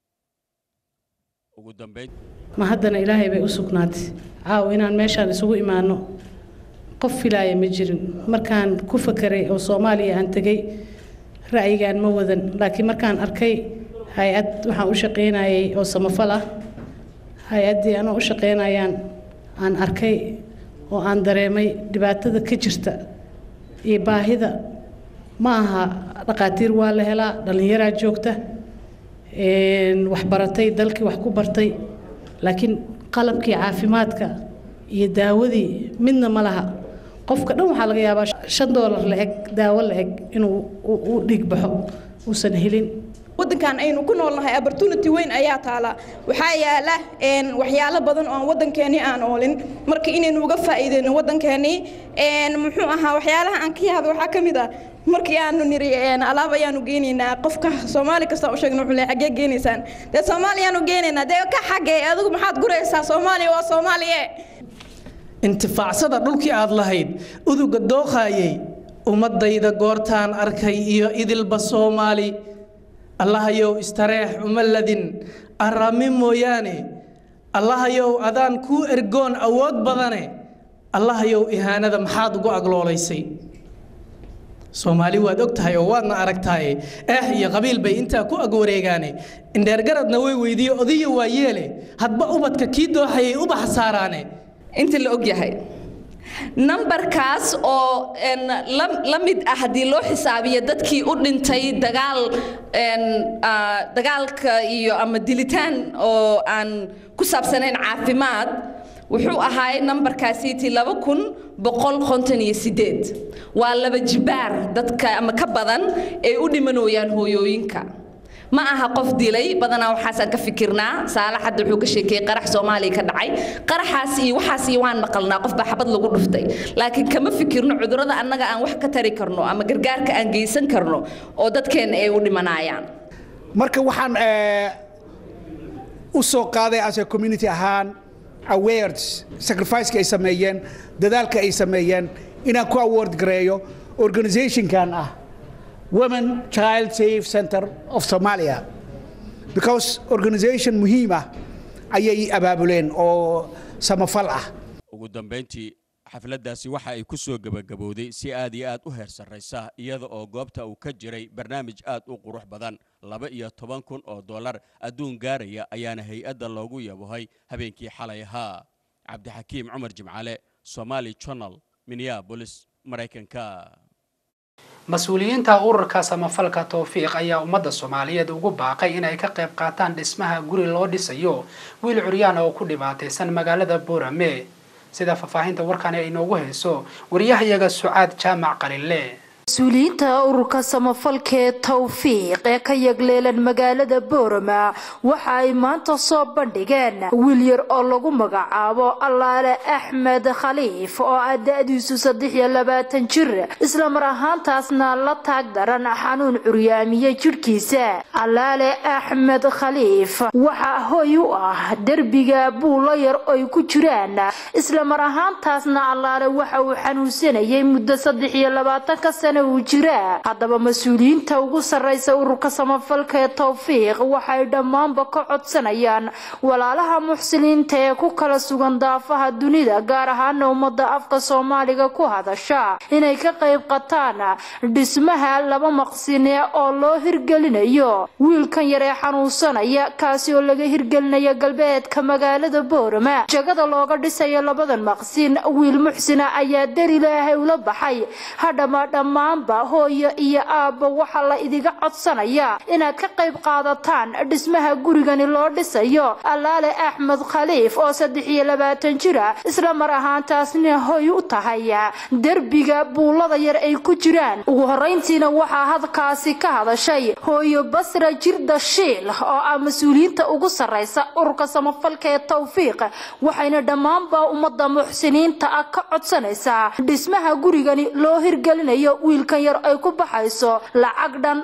ugu dambeyn ma haddana Ilaahay bay u sugnaatay caaw inaan meeshaan isugu imaano qof filaaya ma jirin markaan ku fakaray oo Soomaaliya aan tagay ra'yigan ma wadan laakiin markaan arkay hay'ad waxaan u shaqeynayay oo samafal ah hay'adii aan u shaqeynayaan aan arkay oo aan dareemay dhibaatada ka jirta iyo baahida ma aha dhaqaatiir waa la helaa dhalinyaro joogta wax baratay dalkii wax ku bartay laakiin qalabkii caafimaadka iyo daawadii midna ma laha qofka dhan waxa laga yaabaa $5 la eg daawo la eg inuu u dhig baxo uusan helin wadankan aynu ku noolnahay opportunity weyn ayaa taala waxa yaala waxyaalo badan oo wadankeeni aan oolin marka inaynu uga faa'iideyno wadankeeni muxuu ahaa waxyaalaha aan ka yaabay waxa kamid ah markii aanu niri alaab ayaanu geenaynaa qofka Soomaali kasta oo sheegno wuxuu leeyahay xagee geenaysaan dee Soomaaliyaanu geenaynaa dee ka xagee adigu maxaad guraysaa Soomaaliya waa Soomaaliye intifaacsada dhulkii aad lahayd uduga dooqayay ummadayda goortaan arkay iyo idilba Soomaali allahayow istareex uma ladin arami mooyaane allahayow adaan ku ergoon awood badane allahayow ihaanada maxaad ugu agloolaysay Soomaali waad ogtahay oo waadna aragtaay iyo qabiil bay inta ku ag wareegaane indheer garadna way weydiyo odiyo waa yeele hadba ubadka kii dooxayay u baxsaaraane inta la og yahay numberkaas oo la mid ah hadii loo xisaabiyo dadkii u dhintay dagaalka iyo ama dilitaan oo aan ku saabsanayn caafimaad wuxuu ahaay numberkaasi 2158 waa laba jibaar dadka ama ka badan ee u dhimanayaan hooyooyinka ma aha qof dilay badana waxaan ka fikirnaa saalaxad wuxuu ka sheekay qarax Soomaaliya ka dhacay qaraxaas iyo waxaas waan maqalnaa qof baa xabad lagu dhuftay laakiin kama fikirno cudurada annaga aan wax ka tari karno ama gargaarka aan geysan karno oo dadkeena ay u dhimanayaan marka waxaan u soo qaaday as a community ahaan awareness sacrifice ay sameeyeen dadaalka ay sameeyeen inaan ku award gareeyo organization kan ah Women Child Safe Center of Somalia because organization muhiim ah ayay abaabuleen oo samafal ah ugu dambeyntii xafladdaasi waxa ay ku soo gabagabowday si aad iyo aad u heer sarreysa iyada oo goobta uu ka jiray barnaamij aad u qurux badan $12,000 adduun gaaraya ayaana hay'adda loogu yabahay habeenkii xalay ahaa cabdixakiim cumar jimcaale Somali Channel Minneapolis Mareykanka mas-uuliyiinta ururka samafalka Tawfiiq ayaa ummadda Soomaaliyeed ugu baaqay inay ka qayb qaataan dhismaha guri loo dhisayo wiil curyaan oo ku dhibaataysan magaalada Boorame sida faafahinta warkan ay inoogu hayso wariyahayaga Sucaad Jaamac Qalile mas-uuliyiinta ururka samafalka Tawfiiq ee ka yagleelan magaalada Boorama waxa ay maanta soo bandhigeen wiil yar oo lagu magacaabo Allaale Axmed Khaliif oo da'diisu 23 jir isla mar ahaantaasna la taag daran xanuun curyaamiye jirkiisa Allaale Axmed Khaliif waxa hooy u ah darbiga buulo yar oo ku jiraan isla mar ahaantaasna Allaale waxa uu xanuunsanayay muddo 23 sano haddaba mas-uuliyiinta ugu sarreysa ururka samafalka Tawfiiq waxay dhammaanba ka codsanayaan walaalaha muxsiniinta ee ku kala sugan daafaha dunida gaar ahaan ummadda afka Soomaaliga ku hadasha inay ka qayb qaataan dhismaha laba maqsin oo loo hirgelinayo wiilkan yar ee xanuunsanaya kaasi oo laga hirgelinayo galbeedka magaalada Boorama jagada looga dhisayo labadan maqsin wiil muxsina ayaa dari Ilaahay ula baxay hadhama hooyo iyo aabba waxa la idiga codsanaya inaad ka qayb qaadataan dhismaha gurigani loo dhisayo Allaale Axmed Khaliif oo 23 jir isla mar ahaantaasna hooy u tahay darbiga buulada yar ay ku jiraan ugu horeyntiina waxa hadkaasi ka hadashay hooyo Basra Jirda Shiil oo ah mas'uuliyiinta ugu sarreysa ururka samafalka Tawfiiq waxayna dhammaanba ummadda muxsiniinta ka codsanaysaa dhismaha gurigani loo hirgelinayo wiilkan yar ay ku baxayso lacag dhan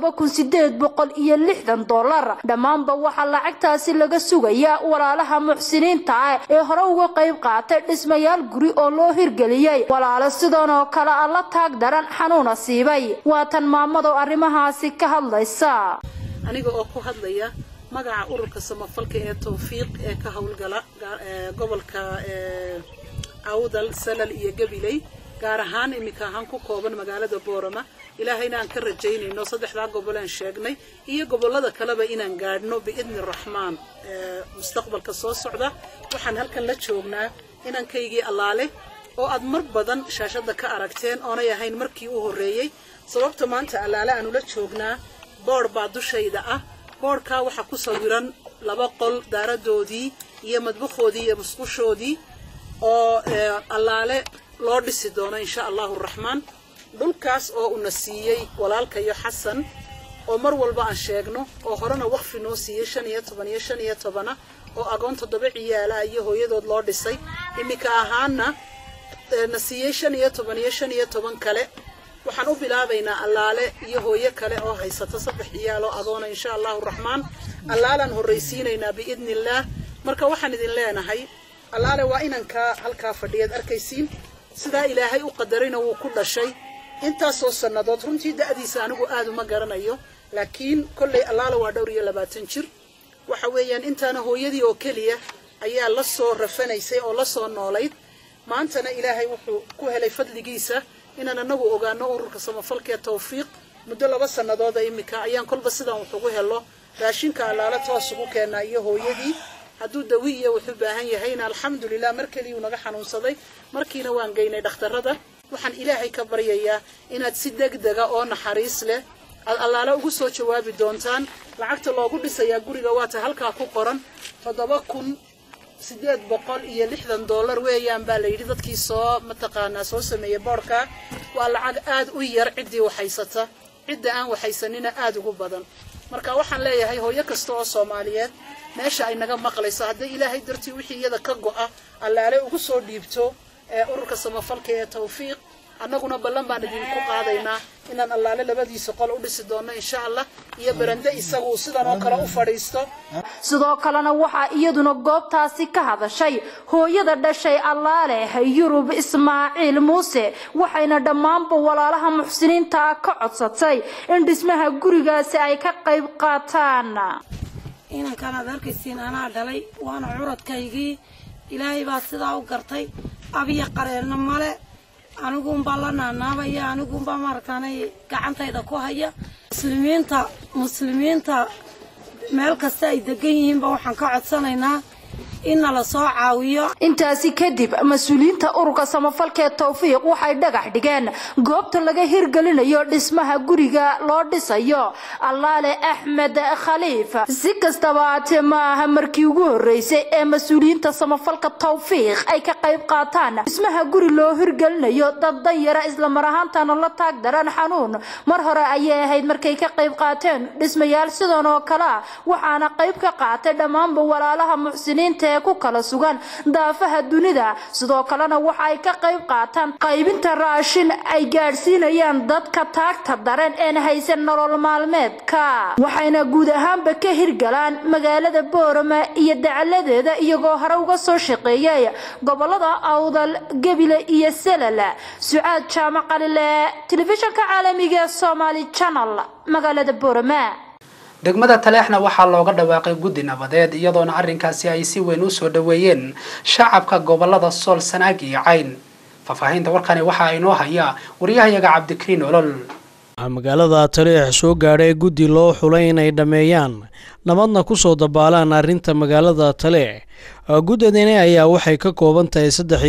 $760 dhamaanba waxa lacagtaasi laga sugayaa walaalaha muxsiniinta ee hore uga qayb qaatay dhismayaal guri oo loo hirgeliyay walaalo sidoo kale alla taag daran xanuun asiibay waa tan maamada arrimahaasi ka hadlaysa aniga oo ku hadlaya magaca ururka samafalka ee Tawfiiq ee ka hawlgala gobolka Awdal Salal iyo Gabiley gaar ahaan imika ahaan ku kooban magaalada Boorama ilaahayna aan ka rajaynayno saddexda gobol aan sheegnay iyo gobolada kaleba inaan gaadhno biidni Raxmaan mustaqbalka soo socda waxaan halkan la joognaa inaankaygii Allaale oo aad mar badan shaashada ka aragteen oonay ahayn markii uu horeeyay sababta maanta Allaale aanu la joognaa boor baa dushayda ah boorka waxa ku sawiran laba qol daaradoodii iyo madbuxoodii iyo musqushoodii oo Allaale loo dhisi doono insha Allahu Raxmaan dhulkaas oo u nasiiyay walaalkayo Xasan oo mar walba aan sheegno oo horena waqfi noo siiyay 15 oo agoon 7 ciyaala iyo hooyadood loo dhisay imika ahaana nasiiyay 15 kale waxaan u bilaabaynaa allaale iyo hooyo kale oo haysata 3 ciyaal oo adoona insha Allahu Raxmaan allaalan horeysiinaynaa biidnillaah marka waxaan idin leenahay allaale waa inanka halka fadhiyad arkaysiin sida ilaahay u qadarayna wuu ku dhashay intaas oo sanadood runtii da'diisa anigu aad uma garanayo laakiin kullay allaale waa dhowr iyo 20 jir waxa weeyaan intaana hooyadii oo kaliya ayaa la soo rafanaysay oo la soo noolayd maantana ilaahay wuxuu ku helay fadligiisa inaan anagu ogaano ururka samafalka tawfiiq muddo 2 sanadood imika ayaan kolba sidaan wax ugu helo raashinka allaala toos ugu keenaa iyo hooyadii hadduu dawi iyo wuxuu baahan yahayna alxamdulilah markii uu naga xanuunsaday markiina waan geynay dhakhtarada waxaan ilaahay ka baryayaa inaad si degdeg ah oo naxariis leh allaala ugu soo jawaabi doontaan lacagta loogu dhisayaa guriga waa ta halka ku qoran $7,860 weeyaan baa la yiri dadkii soo mataqaana soo sameeyay boorka waa lacag aad u yar cidii waxaysata cidda aan waxaysanina aad ugu badan marka waxaan leeyahay hooyo kasta oo Soomaaliyeed meesha ay naga maqlayso haddii ilaahay dartii wixii iyada ka go'a allaale ugu soo dhiibto ururka samafalka ee tawfiiq annaguna ballan baan idinku qaadaynaa inaan allaale labadiisa qol u dhisi doono insha Allah iyo barande isagu sidan oo kale u fadhiisto sidoo kalena waxa iyaduna goobtaasi ka hadashay hooyada dhashay allaale Yurub Ismaaciil Muuse waxayna dhammaanba walaalaha muxsiniinta ka codsatay in dhismaha gurigaasi ay ka qayb qaataan inankan aad arkaysiin anaa dhalay waana curadkaygii ilaahay baa sidaa u gartay abiya qareelna male anigu baa la naanaabaya anigu baa markaanay gacantayda ku haya muslimiinta meel kasta ay degan yihiin ba waxaan ka codsanaynaa in la soo caawiyo intaasi kadib mas'uuliyiinta ururka samafalka tawfiiq waxay dhagax dhigeen goobta laga hirgelinayo dhismaha guriga loo dhisayo allaale Axmed Khalifa si kastaba maaha markii ugu horeysay ee mas'uuliyiinta samafalka tawfiiq ay ka qayb qaataan dhismaha guri loo hirgelinayo dad danyara isla mar ahaantaana la taag daran xanuun mar hore ayay ahayd markay ka qayb qaateen dhismayaal sidan oo kala waxaana qayb ka qaatay dhammaan walaalaha muxsiniinta ku kala sugan daafaha dunida sidoo kalena waxa ay ka qayb qaataan qaybinta raashin ay gaarsiinayaan dadka taagta daran ee haysan nolol maalmeedka waxayna guud ahaanba ka hirgalaan magaalada Boorama iyo dacaladeeda iyagoo hore uga soo shaqeeyay gobolada Awdal Gabile iyo Salala Sucaad Jaamacale telefishinka caalamiga Somali Channel magaalada Boorama degmada Taleexna waxaa looga dhawaaqay guddi nabadeed iyadoona arrinkaasi ay si weyn u soo dhaweeyeen shacabka gobolada Sool Sanaag iyo Cayn fafaahinta warkani waxa ay noo hayaa wariyahayaga Cabdikariin Olol magaalada Taleex soo gaaray guddi loo xulay inay dhameeyaan nabadna ku soo dabaalaan arrinta magaalada Taleex guddadani ayaa waxay ka kooban tahay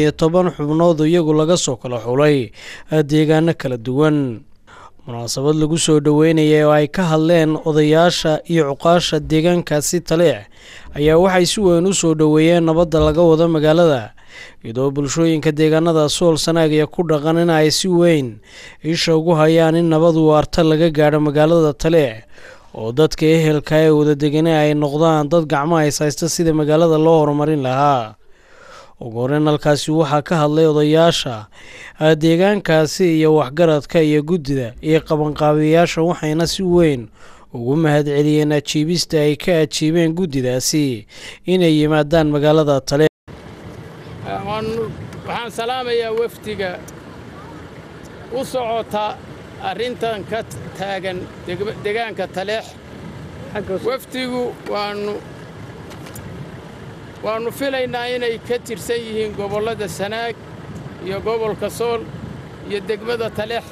13 xubnood iyagu laga soo kala xulay deegaano kala duwan munaasabad lagu soo dhaweynayay oo ay ka hadleen odayaasha iyo cuqaasha deegaankaasi Taleex ayaa waxay si weyn u soo dhaweeyeen nabadda laga wado magaalada iyadoo bulshooyinka deegaanada Sool Sanaag iyo ku dhaqan in ay si weyn isha ugu hayaan in nabad waarta laga gaaro magaalada Taleex oo dadka ehelka ay wada deganaa ay noqdaan dad gacmo haysta sida magaalada loo horumarin lahaa ugooreen halkaasi waxaa ka hadlay odayaasha deegaankaasi iyo waxgaradka iyo guddida iyo qabanqaabiyaasha waxayna si weyn ugu mahadceliyeen ajiibista ay ka ajiibeen guddidaasi inay yimaadaan magaalada Taleex waxaan salaamayaa wafdiga u socota arrintan ka taagan deegaanka Taleex wafdigu waanu filaynaa inay ka tirsan yihiin gobollada Sanaag iyo gobolka Sool iyo degmada Taleex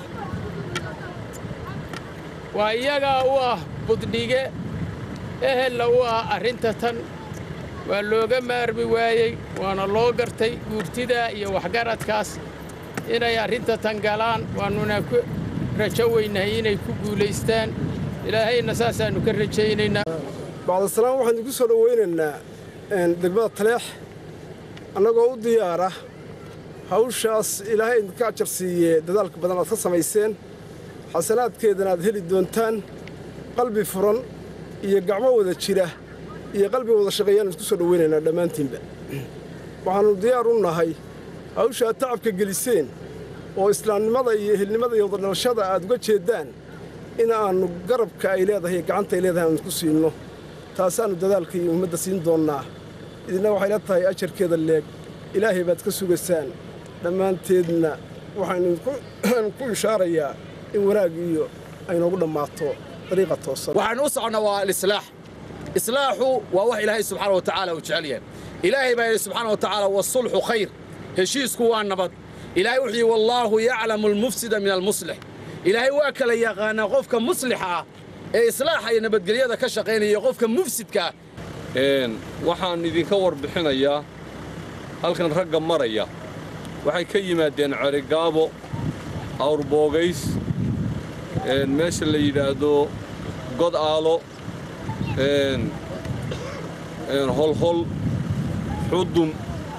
waa iyaga u ah buddige ehel u ah arrinta tan waa looga maarmi waayay waana loo gartay guurtida iyo waxgaradkaas inay arrinta tan galaan waanuna ku rajo weynahay inay ku guulaystaan ilaahayna saasaanu ka rajaynaynaa bacda salaam waxaan ugu soo dhaweynaynaa degmada Taleex annagoo u diyaara hawshaas ilaahay idinka ajar siiye dadaalka badan aad ka samayseen xasanaadkeedana aad heli doontaan qalbi furan iyo gacmo wada jira iyo qalbi wada shaqeeyaan isku soo dhaweynaynaa dhammaantiinba waxaanu diyaar u nahay hawsha aad tacabka geliseen oo islaamnimada iyo ehelnimada iyo wadadhalashada aad uga jeedaan in aanu garabka ay leedahay gacanta ay leedahay aan ku siino taasaanu dadaalka iyo ummadda siin doonnaa idina waxay la tahay ajarkeeda leeg ilaahay baad ka sugaysaan dhammaanteedna waxaynu ku ishaarayaa in wanaag iyo ay noogu dhammaato dariiqa toosan waxaan u soconnaa waa alislaax islaaxu waa wax ilaahay subxaana wa tacaala uu jecel yahay ilaahay baa yidhi subxaana wa tacaala wasulxu khayr heshiisku waa nabad ilaahay wuxuu yidhi wallaahu yaclamu almufsida min almuslix ilaahay waa kala yaqaanaa qofka muslixa ah ee islaaxa iyo nabadgelyada ka shaqaynaya qofka mufsidka waxaan idinka warbixinayaa halkan ragga maraya waxay ka yimaadeen cerigaabo awrboogays meesha la yidhaahdo god aalo holhol xudun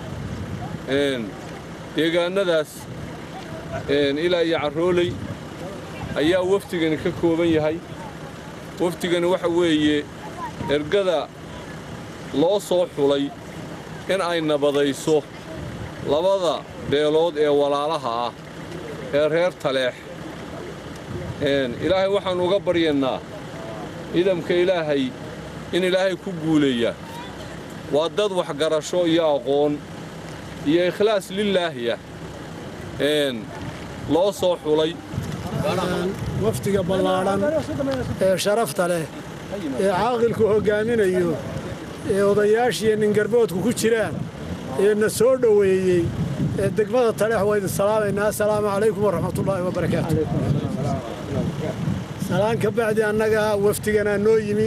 deegaannadaas ilaa iyo carrooley ayaa wafdigani ka kooban yahay wafdigani waxa weeye ergada loo soo xulay in ay nabadayso labada beelood ee walaalaha ah ee reer taleex ilaahay waxaannu uga baryaynaa ciidamka ilaahay in ilaahay ku guuleeya waa dad waxgarasho iyo aqoon iyo ikhlaas lilaahiya loo soo xulay wafdiga ballaadhan ee sharafta leh ee caaqilku hoggaaminayo ee odayaashiiyo ningarboodku ku jiraan ee na soo dhoweeyey ee degmada taleex waa idin salaamaynaa assalaamu calaykum waraxmatullaahi wabarakaatu salaan ka bacdi annaga wafdiganaa noo yimi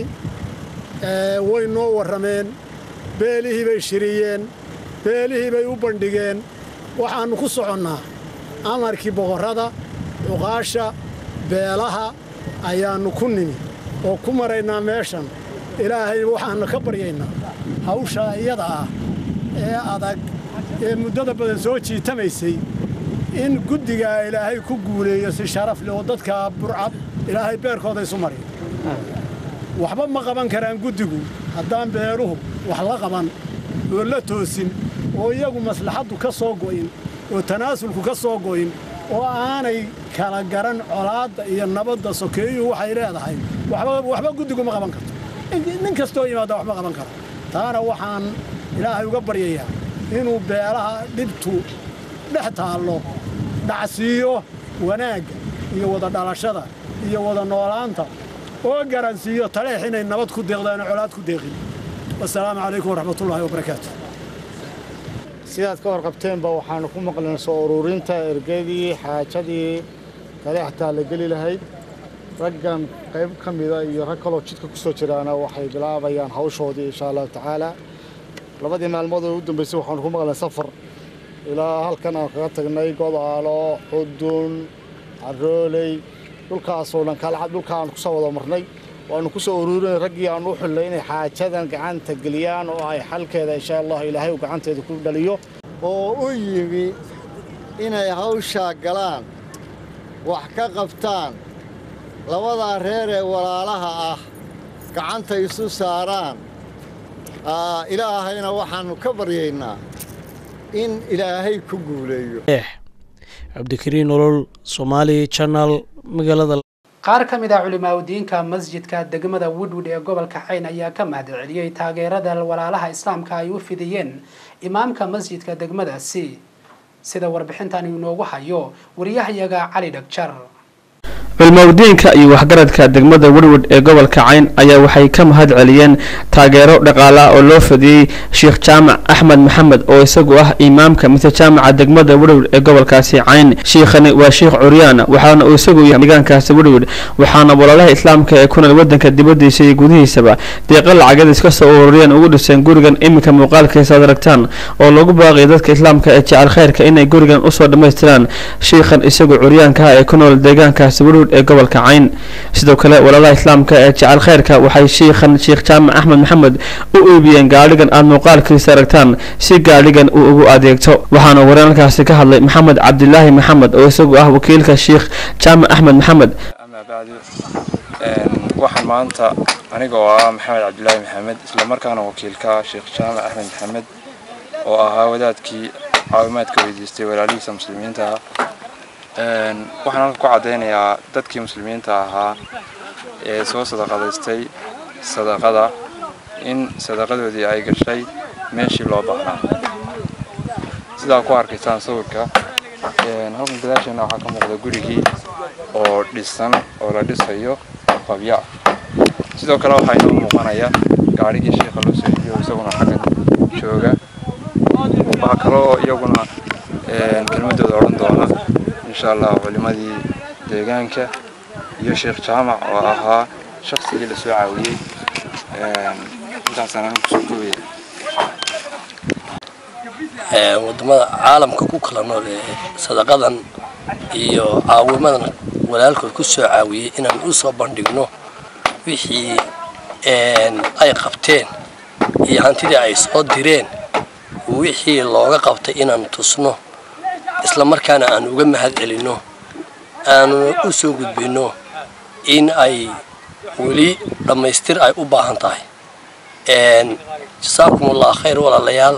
way noo warrameen beelihii bay shiriyeen beelihii bay u bandhigeen waxaannu ku soconnaa amarkii boqorrada cuqaasha beelaha ayaannu ku nimi oo ku maraynaa meeshan ilaahay waxaannu ka baryaynaa hawshaa iyada ah ee adag ee muddada badan soo jiitamaysay in guddigaa ilaahay ku guuleeyo si sharaf leh oo dadka burcad ilaahay beerkooda isu mariyo waxba ma qaban karaan guddigu haddaan beeluhu wax la qaban oo la toosin oo iyagu maslaxaddu ka soo go'in oo tanaasulku ka soo go'in oo aanay kala garan colaadda iyo nabadda sokeeyuhu waxay leedahay waxba guddigu ma qaban karto nin kastoo yimaada wax ma qaban karo taana waxaan ilaahay uga baryayaa inuu beelaha dhibtu dhex taallo dhacsiiyo wanaagga iyo wada dhalashada iyo wada noolaanta oo garansiiyo taleex inay nabad ku deeqdaan colaad ku deeqin wassalaamu calaykum waraxmatullaahi wabarakaatu sidaad ka warqabteenba waxaanu ku maqlayn soo ururinta ergadii xaajadii taleextaa la geli lahayd raggan qayb ka mida iyo rag kaloo jidka ku soo jiraana waxay bilaabayaan hawshoodii insha allahu tacaala labadii maalmood oo u dambaysay waxaanu ku maqlayn safar ilaa halkan aan kaga tagnay godaalo xudun carrooley dhulkaasoo dhan kaalcad dhulkaan ku soo wada marnay waanu ku soo ururinay raggii aan u xillay inay xaajadan gacanta geliyaan oo ay xalkeeda insha allah ilaahay uu gacanteeda ku dhaliyo oo u yimi inay hawshaa galaan wax ka qabtaan labadaa reer ee walaalaha ah gacanta isu saaraan ilaahayna waxaannu ka baryaynaa in ilaahay ku guuleeyo cabdikariin nolol Somali Channel magaalada qaar ka mid ah culimada masjidka degmada Woodwood ee gobolka Cayn ayaa ka mahadceliyay taageerada walaalaha islaamka ay u fidiyeen imaamka masjidka degmadaasi sida warbixintan inoogu hayo wariyahayaga Cali Dhagjar culimada iyo waxgaradka degmada Woodwood ee gobolka Cayn ayaa waxay ka mahadceliyeen taageero dhaqaale oo loo fidiyay Sheikh Jaamac Ahmed Maxamed oo isagu ah imaamka jaamaca degmada Woodwood ee gobolkaasi Cayn sheekhani waa Sheikh Curyaan waxaana uu isagu yahay deegaankaasi Woodwood waxaana walaalaha islaamka ee ku nool wadanka dibadiisa iyo gudihiisaba deeqo lacag iska soo ururiyeen ugu dhiseen gurigan imika muuqaalkiisa aragtaan oo lagu baaqay dadka islaamka ee jecel khayrka inay gurigan u soo dhameystiraan sheekhan isagu Curyaanka ee ku nool deegaankaasi Woodwood ee gobolka Cayn sidoo kale walaalaha islaamka ee jecel khayrka waxay sheekhan Sheikh Jaamac Ahmed Maxamed u iibiyeen gaarigan aad muuqaalkiisa aragtaan si gaarigan uu ugu adeegto waxaana wararkaasi ka hadlay Maxamed Cabdilaahi Maxamed oo isagu ah wakiilka Sheikh Jaamac Ahmed Maxamed waxaan maanta aniga oo ah Maxamed Cabdilaahi Maxamed isla markaana wakiilka Sheikh Jaamac Ahmed Maxamed oo ahaa wadaadkii caawimaadka weydiistay walaalihiisa muslimiinta waxaan halka ku cadeynayaa dadkii muslimiinta ahaa ee soo sadaqadaystay sadaqada in sadaqadoodii ay gashay meeshii loo baahnaa sidaa ku arkaysaan sawirka halkan gadaasheena waxaa ka muuqda gurigii oo dhisan oo la dhisayo qabya sidoo kale waxaa inoo muuqanaya gaarigii sheekha loo soo iibiyo isaguna xaggan jooga waxaa kaloo iyaguna kelmadooda odhan doona insha allah culimadii deegaanka iyo sheekh jaamac oo ahaa shaqsigii la soo caawiyey intaasaan kusoo koobaya wadamada caalamka ku kala nool ee sadaqadan iyo caawimadan walaalkood ku soo caawiyey inaan u soo bandhigno wixii ay qabteen iyo hantidii ay soo direen wixii looga qabtay inaan tusno isla markaana aan uga mahad celinno aanu u soo gudbino in ay weli dhammaystir ay u baahan tahay jasaakumullahu khayr walaalayaal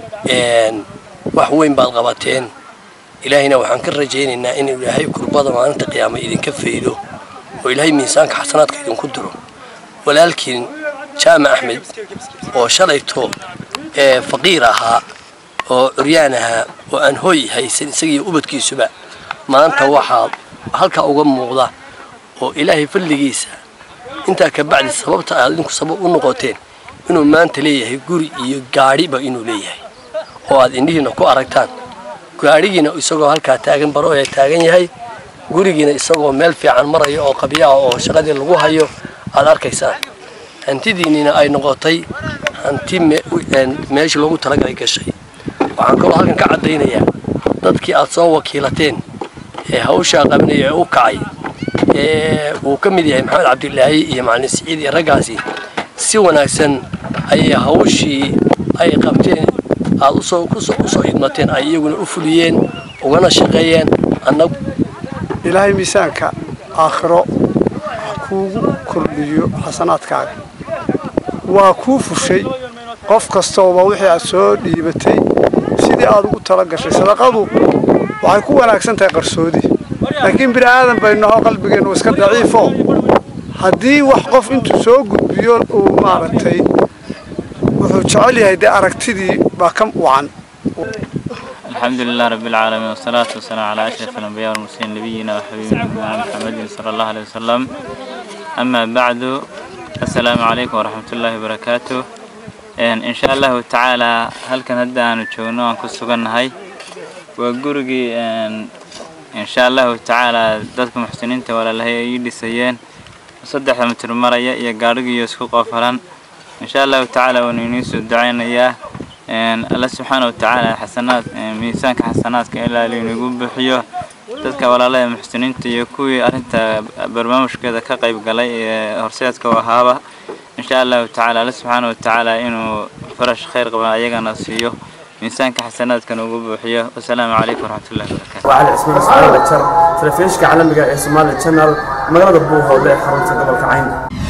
wax weyn baad qabateen ilaahayna waxaan ka rajaynaynaa in ilaahay kurbada maalinta qiyaama idinka faydo oo ilaahay miisaanka xasanaadka idinku diro walaalkiin jaamac axmed oo shalayto faqiir ahaa oo curyaan ahaa oo aan hooy haysan isagii ubadkiisuba maanta waxaa halka uga muuqda oo ilaahay fadligiisa intaa ka bacdi sababta aad idinku sabab u noqoteen inuu maanta leeyahay guri iyo gaadhiba inuu leeyahay oo aad indhihiina ku aragtaan gaadhigiina isagoo halkaa taagan baro ee taagan yahay gurigiina isagoo meel fiican maraya oo qabya oo shaqadii lagu hayo aad arkaysaan hantidiinina ay noqotay hanti meeshii loogu talagalay gashay waxaan kaloo halkan ka caddaynayaa dadkii aad soo wakiilateen ee hawshaa qabanaya ee u kacay uu ka mid yahay maxamed cabdilaahi iyo macalin siciid iyo raggaasi si wanaagsan ayay hawshii ay qabteen aad usoo idmateen ay iyaguna u fuliyeen ugana shaqeeyeen annagu ilaahay miisaanka aakhiro kuugu kordhiyo xasanaadkaaga waa kuu fushay qof kastooba wixii aad soo dhiibatay sidii aad ugu tala gashay sadaqadu waxay ku wanaagsan tahay qarsoodi laakiin bini aadan baynu naho qalbigeennu iska daciifo haddii wax qof intuu soo gudbiyo uu maaragtay wuxuu jecel yahay dee aragtidii baa ka wacan الحمد لله رب العالمين والصلاة والسلام على أشرف الأنبياء والمرسلين نبينا وحبيبنا محمد صلى الله عليه وسلم أما بعد السلام عليكم ورحمة الله وبركاته إن شاء الله تعالى هل كان هدا أن تشوفنا كسبنا هاي وجورجي إن شاء الله تعالى ذاتكم محسنين ولا له يدي سيان صدق متر مرة يا جارجي يسوق قفلان إن شاء الله تعالى ونينيس الدعين إياه الله سبحانه وتعالى حسنات ميزانك حسنات كإلا اللي نقول بحيه تذكر ولا لا محسنين تيكوي أنت برنامج كذا كقيب قلي هرسياتك وهابة إن شاء الله تعالى الله سبحانه وتعالى إنه فرش خير قبل أيجا نصيه ميزانك حسنات كانوا نقول بحيه والسلام عليكم ورحمة الله وبركاته. وعلى اسم سمال الشر تلفيشك على مجال سمال الشانل مغرب أبوها ولا حرمت قبل كعين.